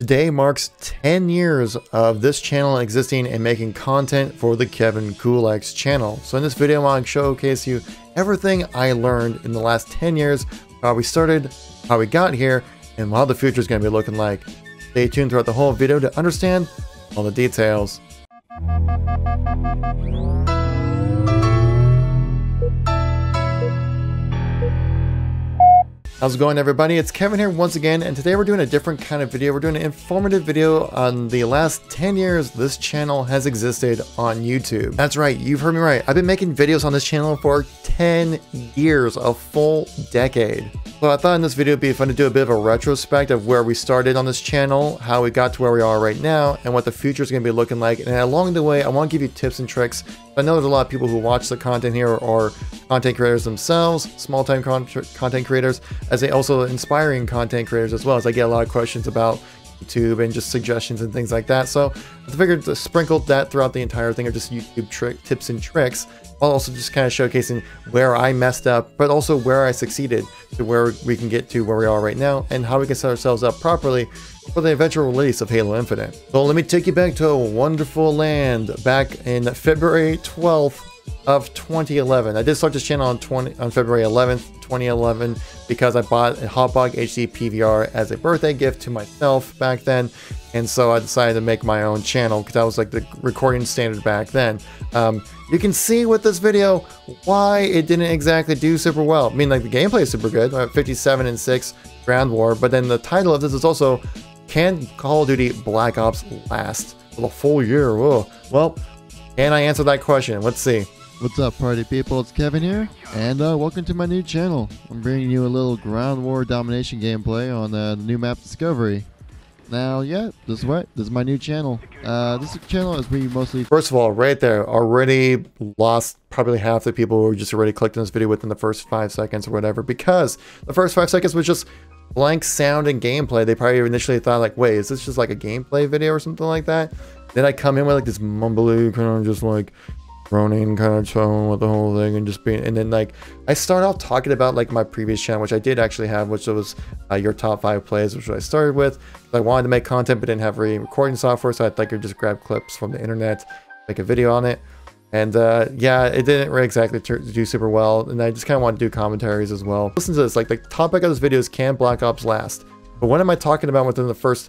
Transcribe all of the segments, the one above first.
Today marks 10 years of this channel existing and making content for the Kevin Cool-X channel. So in this video, I want to showcase you everything I learned in the last 10 years, how we started, how we got here, and how the future is going to be looking like. Stay tuned throughout the whole video to understand all the details. How's it going, everybody? It's Kevin here once again, and today we're doing a different kind of video. We're doing an informative video on the last 10 years this channel has existed on YouTube. That's right, you've heard me right. I've been making videos on this channel for 10 years, a full decade. So I thought in this video it'd be fun to do a bit of a retrospect of where we started on this channel, how we got to where we are right now, and what the future is going to be looking like. And along the way, I want to give you tips and tricks. I know there's a lot of people who watch the content here or content creators themselves, small-time content creators, as they also inspiring content creators as well, as I get a lot of questions about YouTube and just suggestions and things like that. So I figured to sprinkle that throughout the entire thing, or just YouTube tips and tricks, while also just kind of showcasing where I messed up, but also where I succeeded to where we can get to where we are right now, and how we can set ourselves up properly for the eventual release of Halo Infinite. So let me take you back to a wonderful land back in February 12th of 2011. I did start this channel on February 11th, 2011, because I bought a Hotbog HD PVR as a birthday gift to myself back then, and so I decided to make my own channel because that was like the recording standard back then. You can see with this video why it didn't exactly do super well. I mean, like, the gameplay is super good, 57 and 6 Ground War, but then the title of this is also, can Call of Duty Black Ops last for the full year? Whoa. Well, can I answer that question? Let's see. What's up, party people? It's Kevin here, and welcome to my new channel. I'm bringing you a little Ground War domination gameplay on the new map Discovery. Now, yeah, this is what? This is my new channel. This channel is where you mostly... First of all, right there, already lost probably half the people who just already clicked on this video within the first 5 seconds or whatever, because the first 5 seconds was just blank sound and gameplay. They probably initially thought like, wait, is this just like a gameplay video or something like that? Then I come in with like this mumbly kind of just like droning kind of tone with the whole thing, and just being, and then like I start off talking about like my previous channel, which I did actually have, which was your top 5 plays, which I started with. I wanted to make content but didn't have any recording software, so I like just grab clips from the internet, make a video on it. And yeah, it didn't really exactly do super well, and I just kind of want to do commentaries as well. Listen to this, like the topic of this video is, can Black Ops last? But what am I talking about within the first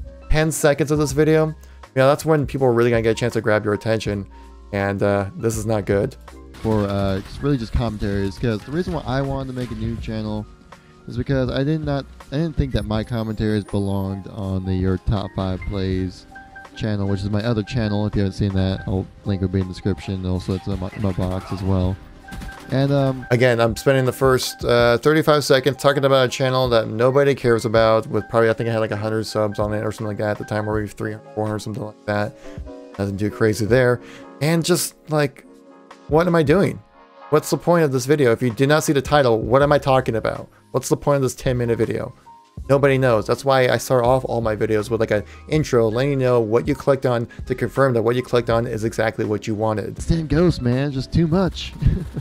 10 seconds of this video? You know, that's when people are really gonna get a chance to grab your attention, and this is not good. For it's really just commentaries, because the reason why I wanted to make a new channel is because I didn't think that my commentaries belonged on the Your Top 5 Plays channel, which is my other channel. If you haven't seen that, I'll link will be in the description. Also, it's in my box as well. And again, I'm spending the first 35 seconds talking about a channel that nobody cares about, with probably, I think I had like 100 subs on it or something like that at the time, or maybe 300, 400, something like that. Nothing too crazy there. And just like, what am I doing? What's the point of this video? If you did not see the title, what am I talking about? What's the point of this 10-minute video? Nobody knows. That's why I start off all my videos with like an intro, letting you know what you clicked on, to confirm that what you clicked on is exactly what you wanted. Stand Ghost, man, just too much.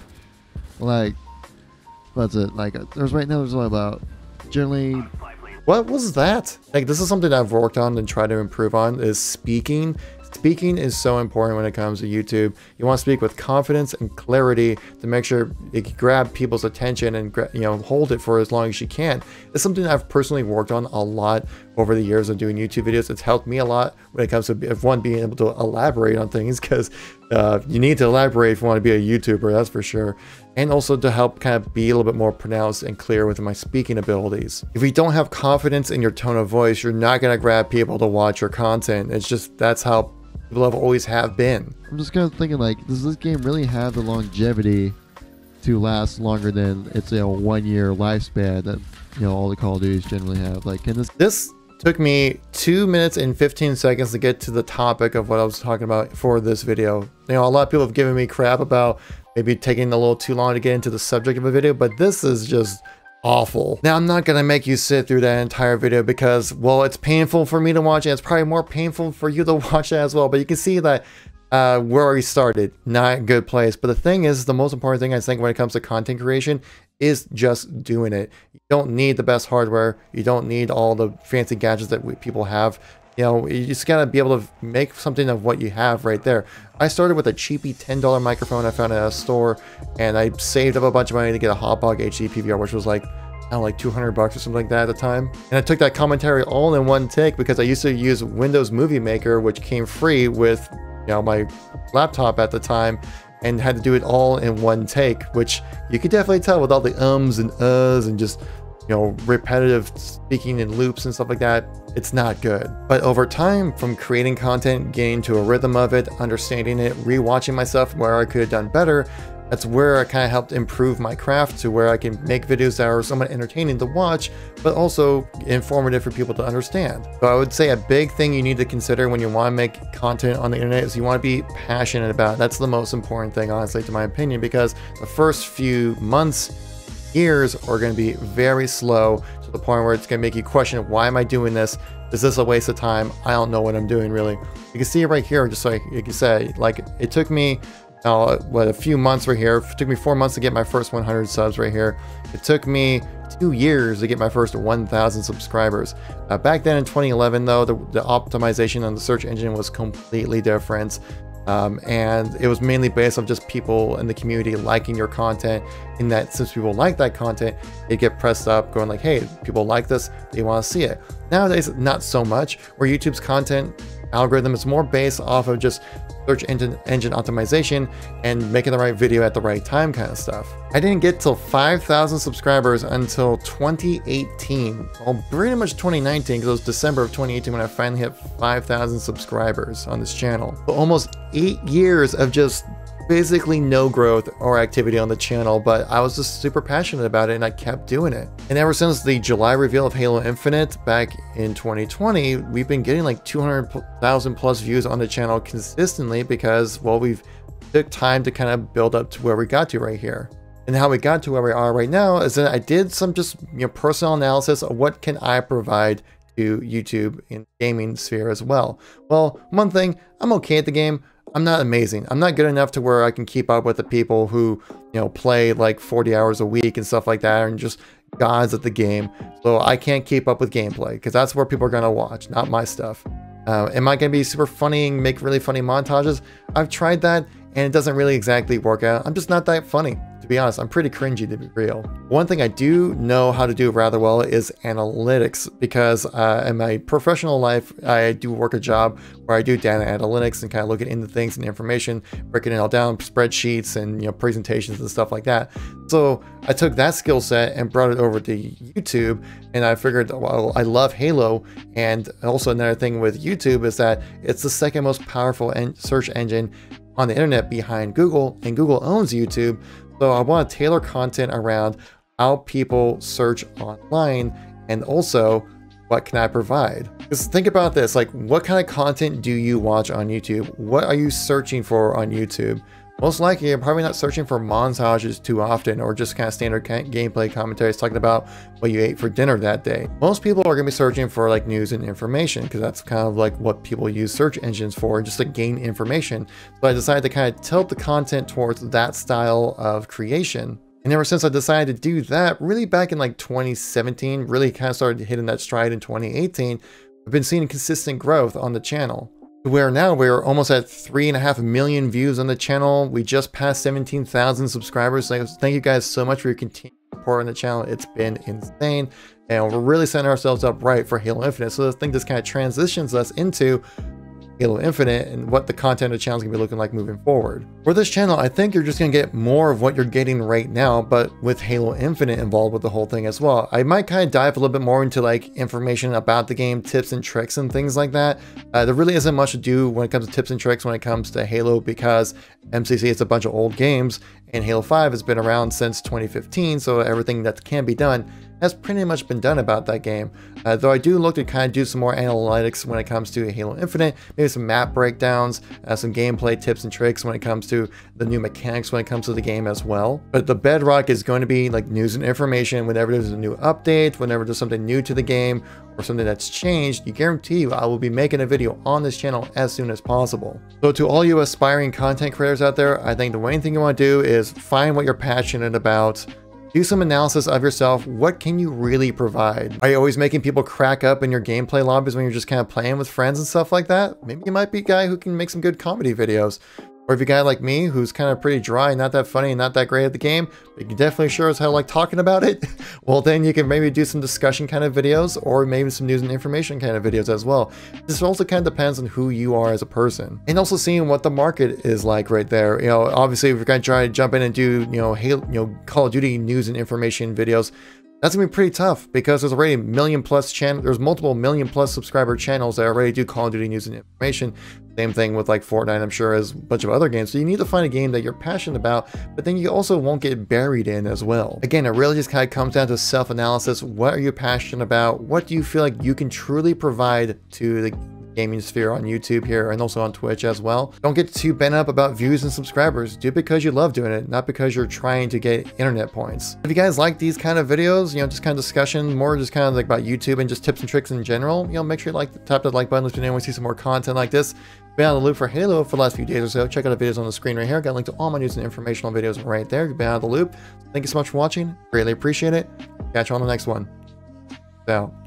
Like, what's it? Like, there's right now, there's only about generally... What was that? Like, this is something I've worked on and tried to improve on, is speaking. Speaking is so important when it comes to YouTube. You want to speak with confidence and clarity to make sure you can grab people's attention and, you know, hold it for as long as you can. It's something I've personally worked on a lot over the years of doing YouTube videos. It's helped me a lot when it comes to, if one, being able to elaborate on things, because you need to elaborate if you want to be a YouTuber, that's for sure. And also to help kind of be a little bit more pronounced and clear with my speaking abilities. If you don't have confidence in your tone of voice, you're not going to grab people to watch your content. It's just, that's how people have always have been. I'm just kind of thinking, like, does this game really have the longevity to last longer than its 1 year lifespan that, you know, all the Call of Duties generally have? Like, can this took me 2 minutes and 15 seconds to get to the topic of what I was talking about for this video. You know, a lot of people have given me crap about maybe taking a little too long to get into the subject of a video, but this is just awful. Now, I'm not gonna make you sit through that entire video because, well, it's painful for me to watch, and it's probably more painful for you to watch it as well. But you can see that where we started, not a good place. But the thing is, the most important thing I think when it comes to content creation is just doing it. You don't need the best hardware. You don't need all the fancy gadgets that people have. You know, you just gotta be able to make something of what you have right there. I started with a cheapy $10 microphone I found at a store, and I saved up a bunch of money to get a Hauppauge HD PVR, which was like, I don't know, like 200 bucks or something like that at the time. And I took that commentary all in one take because I used to use Windows Movie Maker, which came free with, you know, my laptop at the time, and had to do it all in one take, which you could definitely tell with all the ums and uhs and just, you know, repetitive speaking in loops and stuff like that. It's not good. But over time, from creating content, getting to a rhythm of it, understanding it, rewatching myself where I could have done better, that's where I kind of helped improve my craft to where I can make videos that are somewhat entertaining to watch, but also informative for people to understand. So I would say a big thing you need to consider when you want to make content on the internet is you want to be passionate about it. That's the most important thing, honestly, to my opinion, because the first few months, years are going to be very slow to the point where it's going to make you question, why am I doing this? Is this a waste of time? I don't know what I'm doing, really. You can see it right here, just like you can say, like it took me what, a few months right here. It took me 4 months to get my first 100 subs right here. It took me 2 years to get my first 1,000 subscribers. Back then in 2011 though, the optimization on the search engine was completely different. And it was mainly based on just people in the community liking your content, in that since people like that content, they get pressed up going like, hey, people like this, they want to see it. Nowadays, not so much, where YouTube's content algorithm is more based off of just search engine optimization and making the right video at the right time kind of stuff. I didn't get till 5,000 subscribers until 2018, well, pretty much 2019, because it was December of 2018 when I finally hit 5,000 subscribers on this channel. So almost 8 years of just basically no growth or activity on the channel, but I was just super passionate about it and I kept doing it. And ever since the July reveal of Halo Infinite back in 2020, we've been getting like 200,000 plus views on the channel consistently because, well, we've took time to kind of build up to where we got to right here. And how we got to where we are right now is that I did some just, you know, personal analysis of what can I provide to YouTube in gaming sphere as well. Well, one thing, I'm okay at the game. I'm not amazing. I'm not good enough to where I can keep up with the people who, you know, play like 40 hours a week and stuff like that and just gods at the game. So I can't keep up with gameplay because that's where people are going to watch, not my stuff. Am I going to be super funny and make really funny montages? I've tried that and it doesn't really exactly work out. I'm just not that funny. To be honest, I'm pretty cringy, to be real. One thing I do know how to do rather well is analytics, because in my professional life, I do work a job where I do data analytics and kind of looking into things and information, breaking it all down, spreadsheets and, you know, presentations and stuff like that. So I took that skill set and brought it over to YouTube, and I figured, well, I love Halo, and also another thing with YouTube is that it's the second most powerful search engine on the internet behind Google, and Google owns YouTube. So I want to tailor content around how people search online, and also what can I provide? Because think about this, like, what kind of content do you watch on YouTube? What are you searching for on YouTube? Most likely, you're probably not searching for montages too often, or just kind of standard gameplay commentaries talking about what you ate for dinner that day. Most people are going to be searching for like news and information, because that's kind of like what people use search engines for, just to gain information. So I decided to kind of tilt the content towards that style of creation. And ever since I decided to do that, really back in like 2017, really kind of started hitting that stride in 2018, I've been seeing consistent growth on the channel. Where now we're almost at 3.5 million views on the channel. We just passed 17,000 subscribers. So thank you guys so much for your continued support on the channel. It's been insane. And we're really setting ourselves up right for Halo Infinite. So I think this kind of transitions us into Halo Infinite and what the content of the channel is going to be looking like moving forward. For this channel, I think you're just going to get more of what you're getting right now, but with Halo Infinite involved with the whole thing as well. I might kind of dive a little bit more into like information about the game, tips and tricks and things like that. There really isn't much to do when it comes to tips and tricks when it comes to Halo, because MCC is a bunch of old games and Halo 5 has been around since 2015, so everything that can be done has pretty much been done about that game. Though I do look to kind of do some more analytics when it comes to Halo Infinite, maybe some map breakdowns, some gameplay tips and tricks when it comes to the new mechanics when it comes to the game as well. But the bedrock is going to be like news and information. Whenever there's a new update, whenever there's something new to the game or something that's changed, you guarantee you I will be making a video on this channel as soon as possible. So to all you aspiring content creators out there, I think the main thing you want to do is find what you're passionate about, Do some analysis of yourself. What can you really provide? Are you always making people crack up in your gameplay lobbies when you're just kind of playing with friends and stuff like that? Maybe you might be a guy who can make some good comedy videos. Or if you're a guy like me who's kind of pretty dry, not that funny, and not that great at the game, but you can definitely sure as hell like talking about it, well then you can maybe do some discussion kind of videos, or maybe some news and information kind of videos as well. This also kind of depends on who you are as a person. And also seeing what the market is like right there. You know, obviously if you're going to try to jump in and do, Call of Duty news and information videos, that's gonna be pretty tough because there's already there's multiple million plus subscriber channels that already do Call of Duty news and information. Same thing with like Fortnite, I'm sure, as a bunch of other games. So you need to find a game that you're passionate about, but then you also won't get buried in as well. Again, it really just kind of comes down to self-analysis. What are you passionate about? What do you feel like you can truly provide to the gaming sphere on YouTube here and also on Twitch as well? Don't get too bent up about views and subscribers. Do it because you love doing it, not because you're trying to get internet points. If you guys like these kind of videos, just kind of discussion, more just kind of like about YouTube and just tips and tricks in general, make sure you tap that like button if you want to see some more content like this. Been on the loop for Halo for the last few days or so. Check out the videos on the screen right here. Got a link to all my news and informational videos right there. You've been out of the loop. Thank you so much for watching. Greatly appreciate it. Catch you on the next one. Out.